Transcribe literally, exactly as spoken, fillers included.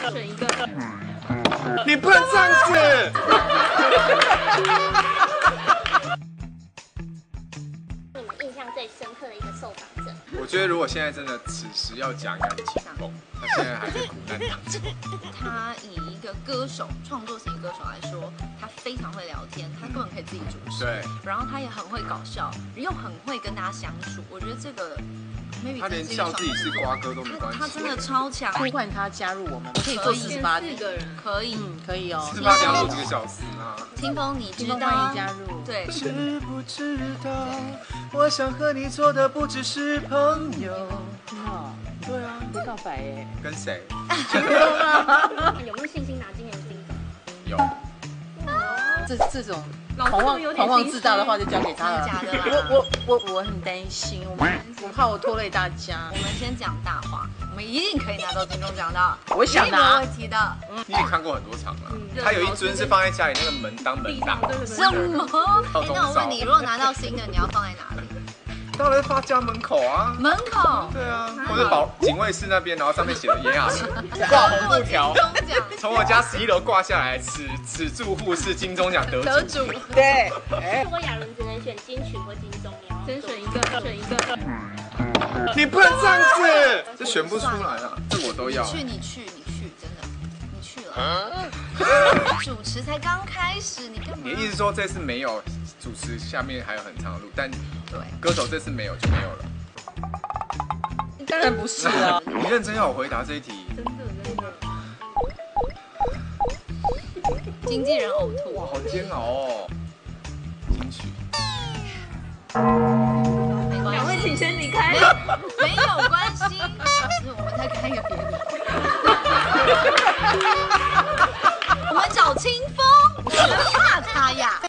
再选一个。 你不能这样子。 你们印象最深刻的一个受访者？ 我觉得如果现在真的此时要讲，应该是秦风，他现在还在苦难当中。 他以一个歌手、创作型歌手来说，他非常会聊天，他根本可以自己主持。 对。 然后他也很会搞笑，又很会跟大家相处。我觉得这个。 他连笑自己是瓜哥都没关系， 他真的超强。 呼唤他加入我们，我可以做四十八四个人， 可以， 嗯，可以哦。 四十八点五几个小时啊！ 听风，你知道？ 欢迎加入。 对。 知不知道？我想和你做的不只是朋友。 真的？对啊，别告白耶。 跟谁？ 有没有信心拿今年的金钟？ 有。 这这种。狂妄狂妄自大的话就交给他了。 假的啦。 我我我我很担心，我我怕我拖累大家。 我们先讲大话，我们一定可以拿到金钟奖的。 我想拿。 没问题的。 你也看过很多场了，他有一尊是放在家里那个门当门挡。 什么？哎，那我问你，如果拿到新的，你要放在哪里？ 当然放家门口啊。 门口。 对啊，或者保警卫室那边，然后上面写着炎亚纶，挂红布条，从我家十一楼挂下来，此此住户是金钟奖得主。 得主。 对。 如果亚伦只能选金曲或金钟，你要先选一个，选一个。 你不能这样子，这选不出来啊，这我都要。 你去，你去，你去，真的，你去了。主持才刚开始，你干嘛？ 你的意思说这次没有主持，下面还有很长的路，但对歌手这次没有就没有了。 当然不是啊！ 你认真要我回答这一题？ 真的真的。 经纪人呕吐， 哇，好煎熬哦。金曲。 没关系， 两位请先离开。 没有关系，是我们再开一个别的。我们找清风，我们怕他呀。